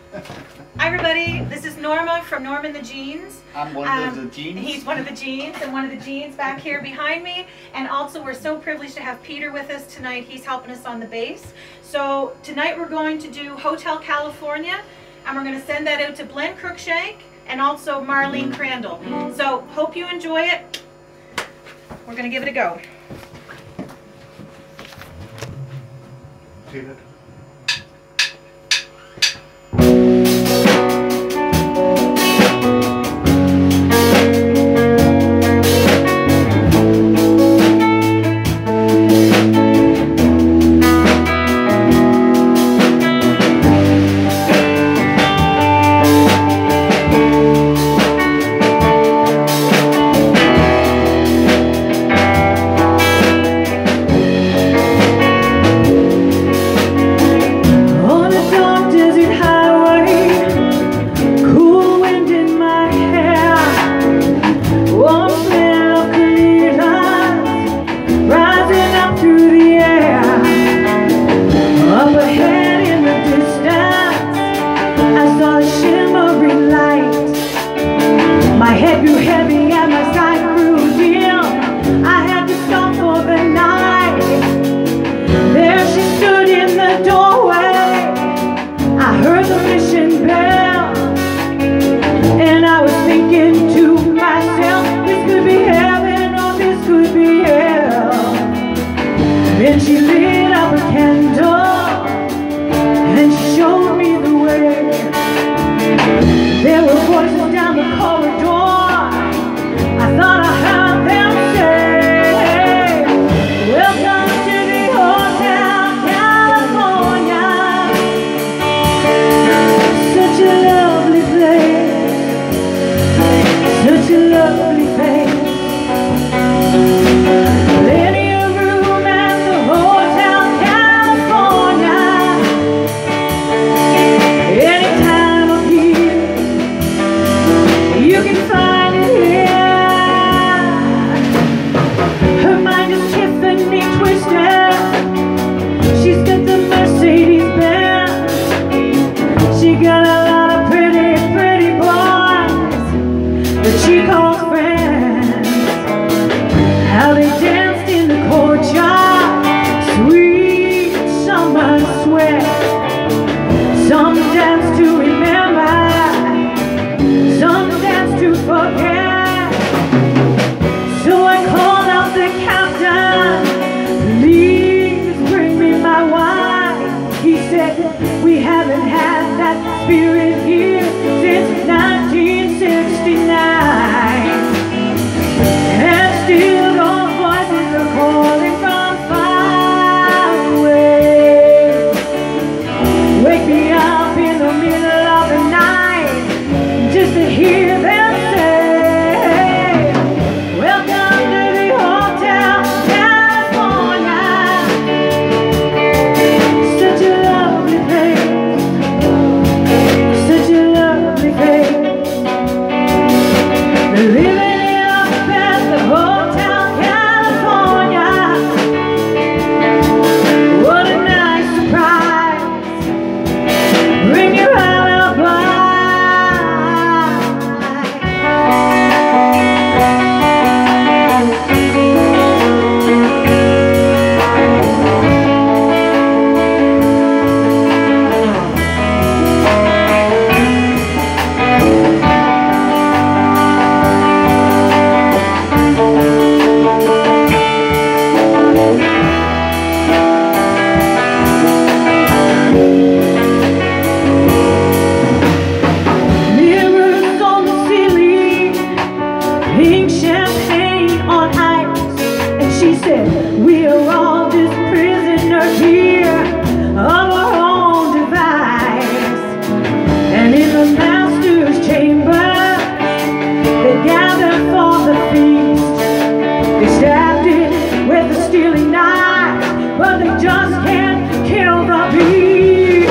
Hi everybody, this is Norma from Norma And The Jeans. I'm one of the jeans. He's one of the jeans, and one of the jeans back here behind me. And also we're so privileged to have Peter with us tonight. He's helping us on the bass. So tonight we're going to do Hotel California, and we're going to send that out to Glenn Cruikshank and also Marlene Crandall. So hope you enjoy it. We're going to give it a go. Peter. My head grew heavy and my sight grew dim. I had to stop for the night. There she stood in the doorway. I heard the mission bell, and I was thinking to myself, this could be heaven or this could be hell. Then she lit up a candle and she showed me the way. There were voices down the corridor. I thought I heard them say, welcome to the Hotel California. Such a lovely place, such a lovely face. Plenty of room at the Hotel California. Any time of year you can find it here. Her mind is Tiffany twisted. She's got the Mercedes Benz. She got a lot of pretty, pretty boys that she calls friends. How they danced in the courtyard, sweet summer sweat. Some dance to remember, some dance to forget. So I called out the captain, please bring me my wine. He said, we haven't had that spirit here since 1969. And still those voices are calling from far away. Wake me up in the middle of the night just to hear them say, welcome to the Hotel California. Such a lovely place, such a lovely place. Living it up at the Hotel California. What a nice surprise. Bring your alibi. Mirrors on the ceiling, pink champagne on ice. And she said, we are all just prisoners here of our own device. And in the master's chamber, they gathered for the feast. They stabbed it with a steely knife, but they just can't kill the beast.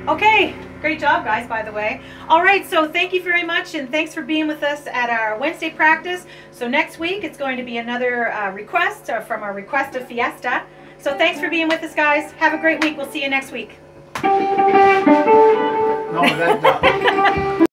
Okay, great job guys, by the way. All right, so thank you very much, and thanks for being with us at our Wednesday practice. So next week it's going to be another request from our Request of Fiesta. So thanks for being with us guys. Have a great week. We'll see you next week. No, that's not.